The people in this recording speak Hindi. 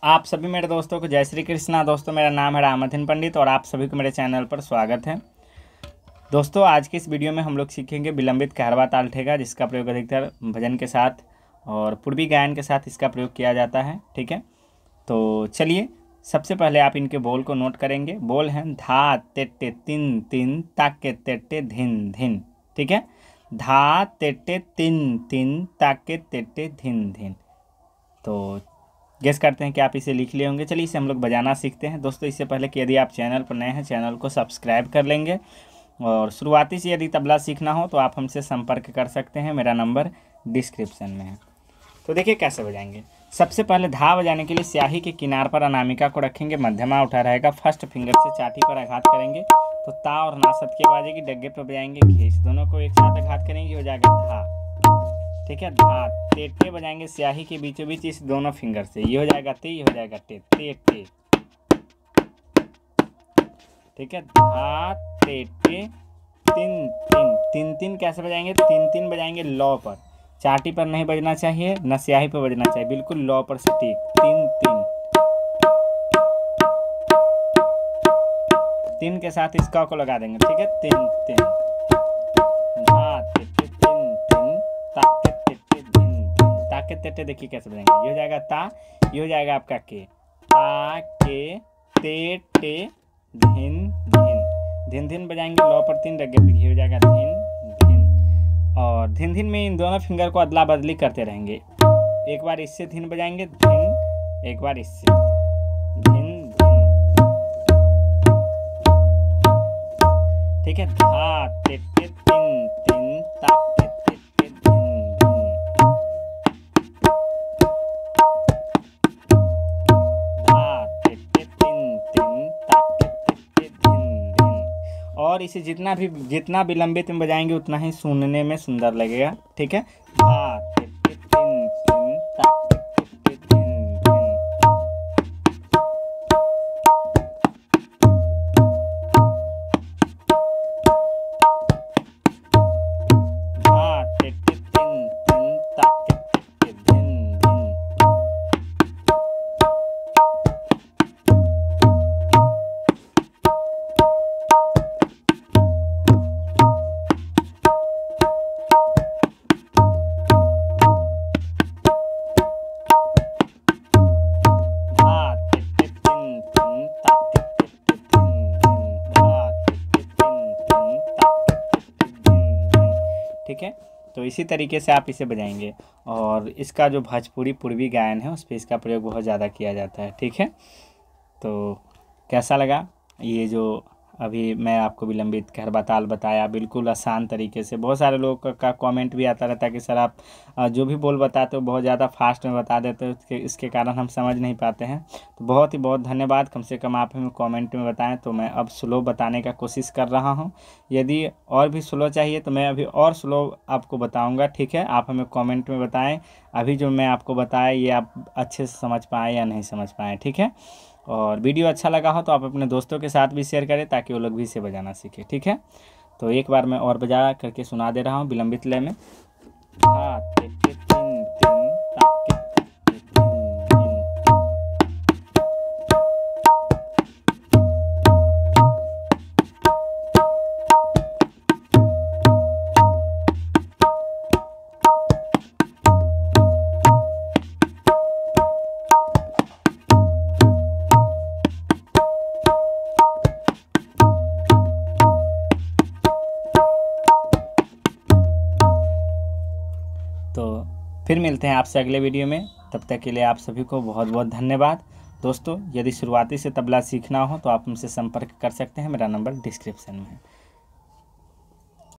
आप सभी मेरे दोस्तों को जय श्री कृष्णा। दोस्तों मेरा नाम है रामधन पंडित और आप सभी को मेरे चैनल पर स्वागत है। दोस्तों आज की इस वीडियो में हम लोग सीखेंगे विलंबित कहरवा ताल ठेका, जिसका प्रयोग अधिकतर भजन के साथ और पूर्वी गायन के साथ इसका प्रयोग किया जाता है। ठीक है, तो चलिए सबसे पहले आप इनके बोल को नोट करेंगे। बोल हैं धा तेट्टे तिन तिन ताके तेट्टे धिन धिन। ठीक है, धा तेट्टे तिन तिन ताके तेट्टे धिन धिन। तो गेस करते हैं कि आप इसे लिख लिए होंगे। चलिए इसे हम लोग बजाना सीखते हैं। दोस्तों इससे पहले कि यदि आप चैनल पर नए हैं, चैनल को सब्सक्राइब कर लेंगे और शुरुआती से यदि तबला सीखना हो तो आप हमसे संपर्क कर सकते हैं। मेरा नंबर डिस्क्रिप्शन में है। तो देखिए कैसे बजाएंगे। सबसे पहले धा बजाने के लिए स्याही के किनार पर अनामिका को रखेंगे, मध्यमा उठा रहेगा, फर्स्ट फिंगर से चाटी पर आघात करेंगे तो ता और नासत की आवाज़ आएगी। डग्गे पर बजाएंगे घीस, दोनों को एक साथ आघात करेंगे, हो जाएगा धा। ठीक है, धा टे बजाएंगे स्याही के बीचों बीच इस दोनों फिंगर से, ये हो जाएगा ते, ये हो जाएगा टे टे टे। ठीक है, धा टे टे तिन तिन तिन तिन कैसे बजाएंगे? तिन तिन बजाएंगे लौ पर, चाटी पर नहीं बजना चाहिए, न स्याही पर बजना चाहिए, बिल्कुल लौ पर सटीक। तिन तिन तिन के साथ इस क को लगा देंगे। ठीक है, तिन तिन धा टे टे तिन तिन ताके टे धिन धिन। ताके तेटे देखिए कैसे बजाएंगे। ये हो जाएगा ता, ये हो जाएगा आपका के। ता के ते टे धिन धिन। धिन धिन बजाएंगे लौ पर तीन, डग्गे पे, हो जाएगा धिन धिन। और धिन धिन में इन दोनों फिंगर को अदला बदली करते रहेंगे। एक बार इससे धिन बजाएंगे धिन, एक बार इससे धिन धिन। ठीक है, धा टे टे तिन तिन ताके टे टे धिन धिन। धा टे टे तिन तिन ताके टे टे धिन धिन। और इसे जितना विलंबित में बजाएंगे उतना ही सुनने में सुंदर लगेगा। ठीक है, धा टे टे तिन तिन ताके टे टे धिन धिन। धा टे टे तिन तिन ताके टे टे धिन धिन। ठीक है, तो इसी तरीके से आप इसे बजाएंगे। और इसका जो भोजपुरी पूर्वी गायन है उस पर इसका प्रयोग बहुत ज़्यादा किया जाता है। ठीक है, तो कैसा लगा ये जो अभी मैं आपको विलंबित कहरवा ताल बताया, बिल्कुल आसान तरीके से। बहुत सारे लोगों का कमेंट भी आता रहता है कि सर आप जो भी बोल बताते हो बहुत ज़्यादा फास्ट में बता देते हो, इसके कारण हम समझ नहीं पाते हैं। तो बहुत ही बहुत धन्यवाद। कम से कम आप हमें कमेंट में बताएं, तो मैं अब स्लो बताने का कोशिश कर रहा हूं। यदि और भी स्लो चाहिए तो मैं अभी और स्लो आपको बताऊँगा। ठीक है, आप हमें कॉमेंट में बताएँ अभी जो मैं आपको बताया ये आप अच्छे से समझ पाएँ या नहीं समझ पाएँ। ठीक है, और वीडियो अच्छा लगा हो तो आप अपने दोस्तों के साथ भी शेयर करें ताकि वो लोग भी इसे बजाना सीखें। ठीक है, तो एक बार मैं और बजा करके सुना दे रहा हूँ विलंबित लय में। धा टे टे तिन तिन ताके टे टे धिन धिन। तो फिर मिलते हैं आपसे अगले वीडियो में। तब तक के लिए आप सभी को बहुत बहुत धन्यवाद। दोस्तों यदि शुरुआती से तबला सीखना हो तो आप हमसे संपर्क कर सकते हैं। मेरा नंबर डिस्क्रिप्शन में है।